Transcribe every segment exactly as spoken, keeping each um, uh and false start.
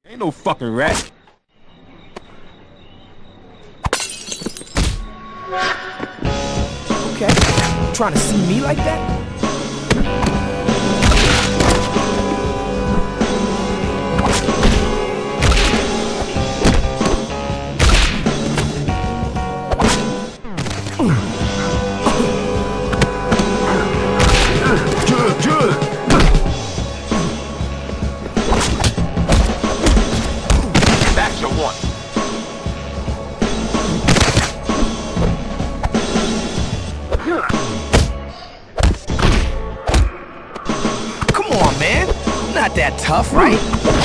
Ain't no fucking rat. Okay, trying to see me like that? That's your one. Come on, man. I'm not that tough, right?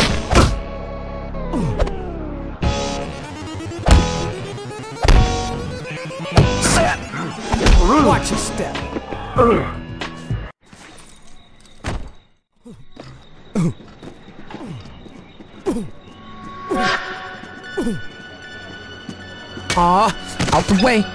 Watch your step. Aw, out the way.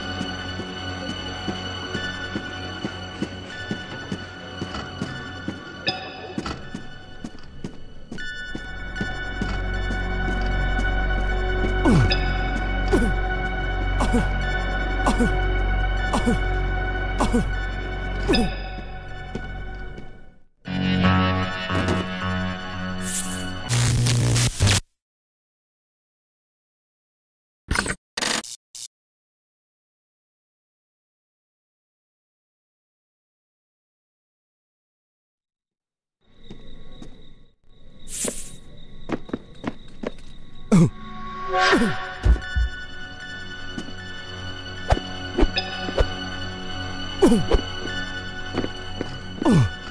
Oh.